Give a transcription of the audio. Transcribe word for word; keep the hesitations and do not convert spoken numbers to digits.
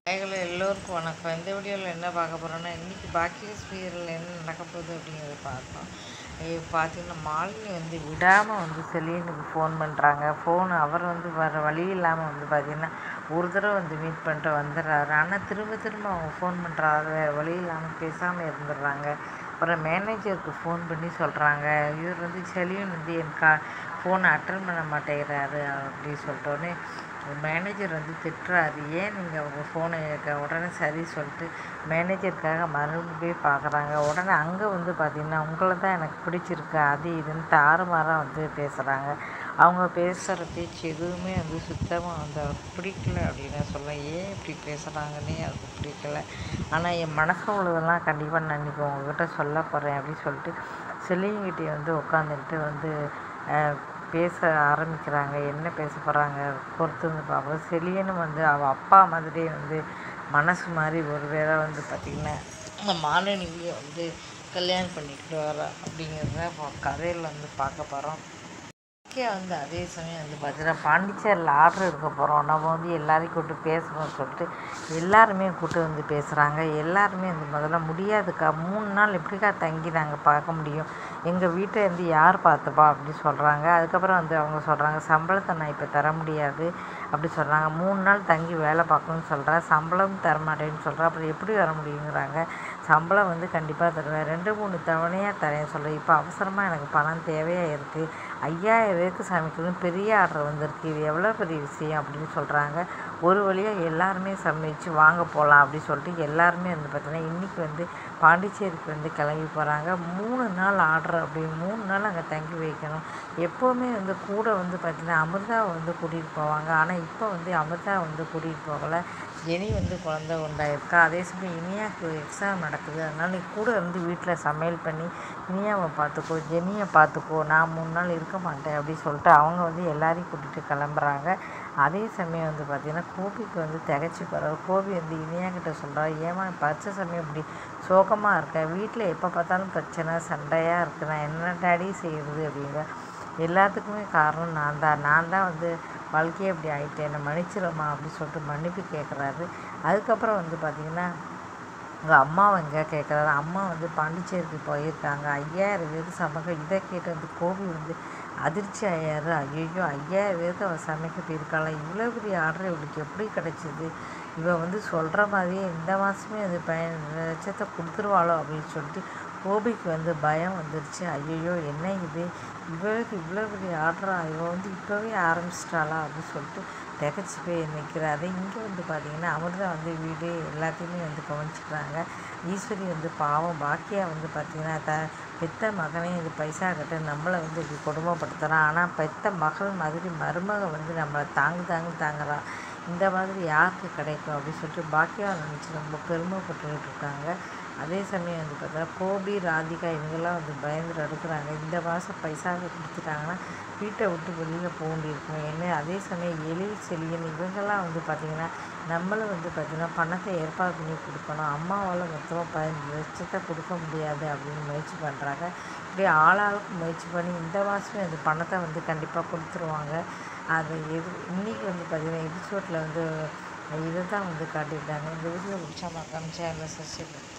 ஹாய்கள எல்லோருக்கும் வணக்கம். இந்த வீடியோவில் என்ன பார்க்க போகிறோன்னா, இன்றைக்கி பாக்கியராஜ் சீரியலில் என்ன நடக்க போகுது அப்படிங்கிறத பார்க்கலாம். இப்போ பார்த்தீங்கன்னா, மாலினி வந்து விடாமல் வந்து செலினுக்கு ஃபோன் பண்ணுறாங்க. ஃபோன் அவர் வந்து வர வழி இல்லாமல் வந்து பார்த்திங்கன்னா ஒரு தடவை வந்து மீட் பண்ணிட்டு வந்துடுறாரு. ஆனால் திரும்ப திரும்ப அவங்க ஃபோன் பண்ணுறாரு, வேறு வழி இல்லாமல் பேசாமல் இருந்துடுறாங்க. அப்புறம் மேனேஜருக்கு ஃபோன் பண்ணி சொல்கிறாங்க, இவர் வந்து செலின் வந்து என் கா ஃபோனை அட்டன் பண்ண மாட்டேங்கிறாரு அப்படின்னு சொல்லிட்டோன்னே மேனேஜர் வந்து திட்டுறாரு. ஏன் நீங்கள் அவங்க ஃபோனை கேட்க உடனே சரி சொல்லிட்டு மேனேஜருக்காக மறுபடியும் போய் பார்க்குறாங்க. உடனே அங்கே வந்து பார்த்திங்கன்னா உங்களை தான் எனக்கு பிடிச்சிருக்கு அது இதுன்னு தாறுமாறாக வந்து பேசுகிறாங்க. அவங்க பேசுகிற பேச்சு எதுவுமே வந்து சுத்தமாக வந்து அவருக்கு பிடிக்கல அப்படின்னு சொல்லலாம். ஏன் இப்படி பேசுகிறாங்கன்னே அவருக்கு பிடிக்கல. ஆனால் என் மனசு உள்ளதெல்லாம் கண்டிப்பாக நான் இன்றைக்கி உங்ககிட்ட சொல்ல போகிறேன் அப்படின்னு சொல்லிட்டு செலின்கிட்டே வந்து உட்காந்துக்கிட்டு வந்து பேச ஆரம்பிக்கிறாங்க. என்ன பேச போகிறாங்க பொறுத்து வந்து பார்ப்போம். செலியனும் வந்து அவள் அப்பா மாதிரியே வந்து மனசு மாதிரி ஒரு வேளை வந்து பார்த்திங்கன்னா அந்த மாலினியை வந்து கல்யாணம் பண்ணிக்கிட்டு வர அப்படிங்கிறத கதையில் வந்து பார்க்க போகிறோம். வந்து அதே சமயம் வந்து பார்த்தீங்கன்னா பாண்டிச்சேரியில் ஆர்டர் எடுக்க போகிறோம், நம்ம வந்து எல்லாரையும் கூப்பிட்டு பேசணும்னு சொல்லிட்டு எல்லாருமே கூப்பிட்டு வந்து பேசுகிறாங்க. எல்லாருமே வந்து முதல்ல முடியாதுக்கா, மூணு நாள் எப்படிக்கா தங்கி நாங்கள் பார்க்க முடியும், எங்கள் வீட்டை வந்து யார் பார்த்துப்பா அப்படி சொல்கிறாங்க. அதுக்கப்புறம் வந்து அவங்க சொல்கிறாங்க, சம்பளத்தை நான் இப்போ தர முடியாது அப்படி சொல்கிறாங்க. மூணு நாள் தங்கி வேலை பார்க்கணும்னு சொல்கிறேன், சம்பளம் தரமாட்டேன்னு சொல்கிறேன், அப்புறம் எப்படி வர முடியுங்கிறாங்க. சம்பளம் வந்து கண்டிப்பாக தருவேன், ரெண்டு மூணு தவணையாக தரேன்னு சொல்கிறேன், இப்போ அவசரமாக எனக்கு பணம் தேவையாக இருக்குது, ஐயாயிரம் பேருக்கு சமைக்கணும், பெரிய ஆர்டர் வந்திருக்கு, இது எவ்வளோ பெரிய விஷயம் அப்படின்னு சொல்கிறாங்க. ஒரு வழியாக எல்லாருமே சமைச்சு வாங்க போகலாம் அப்படின்னு சொல்லிட்டு எல்லாருமே வந்து பார்த்தீங்கன்னா இன்றைக்கி வந்து பாண்டிச்சேரிக்கு வந்து கிளம்பி போகிறாங்க. மூணு நாள் ஆர்டர் அப்படி மூணு நாள் அங்கே தங்கி வைக்கணும். எப்போவுமே வந்து கூட வந்து பார்த்திங்கன்னா அமிர்தாவை வந்து கூட்டிகிட்டு போவாங்க. ஆனால் இப்போ வந்து அமிர்தா வந்து கூட்டிகிட்டு போகலை. ஜெனி வந்து குழந்த உண்டாயிருக்கா. அதே சமயம் இனியாவுக்கு எக்ஸாம் நடக்குது, அதனால் நீ கூட வந்து வீட்டில் சமையல் பண்ணி இனியாவை பார்த்துக்கோ, ஜெனியை பார்த்துக்கோ, நான் மூணு நாள் இருக்க மாட்டேன் அப்படின்னு சொல்லிட்டு அவங்க வந்து எல்லாரையும் கூட்டிகிட்டு கிளம்புறாங்க. அதே சமயம் வந்து பார்த்திங்கன்னா கோபிக்கு வந்து திகச்சு போகிறார். கோபி வந்து இனியாக்கிட்ட சொல்கிறார், ஏமா பச்சை சமயம் இப்படி சோகமாக இருக்கேன், வீட்டில் எப்போ பார்த்தாலும் பிரச்சனை சண்டையாக இருக்குது, நான் என்ன டாடி செய்கிறது அப்படிங்கிற. எல்லாத்துக்குமே காரணம் நான் தான் நான் தான் வந்து வாழ்க்கையே அப்படி ஆகிட்டேன், என்னை மன்னிச்சிடமா அப்படின்னு சொல்லிட்டு மன்னிப்பு கேட்குறாரு. அதுக்கப்புறம் வந்து பார்த்திங்கன்னா உங்கள் அம்மாவை எங்கே கேட்குறாரு. அம்மா வந்து பாண்டிச்சேரிக்கு போயிருக்காங்க, ஐயாயிரம் பேருக்கு சமைக்க. இதை கேட்டு வந்து கோபி வந்து அதிர்ச்சி ஆயாரு. ஐயோ ஐயாயிரம் பேருக்கு அவள் சமைக்க போயிருக்காளா, இவ்வளோ பெரிய ஆர்டர் இவளுக்கு எப்படி கிடச்சிது, இவள் வந்து சொல்கிற மாதிரியே இந்த மாதமே அது பயன் லட்சத்தை கொடுத்துருவாளோ அப்படின்னு சொல்லிட்டு கோபிக்கு வந்து பயம் வந்துருச்சு. ஐயோ என்ன இது, இவளுக்கு இவ்வளோ பெரிய ஆர்டரா, இவள் வந்து இப்போவே ஆரம்பிச்சிட்டாளா அப்படின்னு சொல்லிட்டு திகச்சு போய் நிற்கிறாரு. இங்கே வந்து பார்த்திங்கன்னா அமிர்தா வந்து வீடு எல்லாத்தையுமே வந்து கவனிச்சுக்கிறாங்க. ஈஸ்வரி வந்து பாவம், பாக்கியா வந்து பார்த்திங்கன்னா த பெத்த மகனே இது பைசா கட்டு நம்மளை வந்து இப்படி கொடுமைப்படுத்துகிறான், ஆனால் பெத்த மகள் மாதிரி மருமக வந்து நம்மளை தாங்கு தாங்கு தாங்குறான், இந்த மாதிரி யாருக்கு கிடைக்கும் அப்படின்னு சொல்லிட்டு பாக்கியா நினச்சி ரொம்ப பெருமைப்பட்டுக்கிட்டு இருக்காங்க. அதே சமயம் வந்து பார்த்தா கோபி ராதிகா இவங்கெல்லாம் வந்து பயந்துட்டு எடுக்கிறாங்க. இந்த மாதம் பைசாவை கொடுத்துட்டாங்கன்னா வீட்டை விட்டு வெளியில் போக வேண்டியிருக்கும். ஏன்னா அதே சமயம் எழில் செலியன் இவங்கெல்லாம் வந்து பார்த்திங்கன்னா நம்மளும் வந்து பார்த்திங்கன்னா பணத்தை ஏற்பாடு பண்ணி கொடுக்கணும், அம்மாவால் மொத்தமாக பதினஞ்சு லட்சத்தை கொடுக்க முடியாது அப்படின்னு முயற்சி பண்ணுறாங்க. இப்படி ஆளாளுக்கு முயற்சி பண்ணி இந்த மாதமே அந்த பணத்தை வந்து கண்டிப்பாக கொடுத்துருவாங்க. அது எது இன்றைக்கி வந்து பார்த்திங்கன்னா எபிசோடில் வந்து இதை தான் வந்து காட்டியிருக்காங்க. இந்த வீடியோ பிடிச்சா மறக்காம சேனலை சப்ஸ்கிரைப்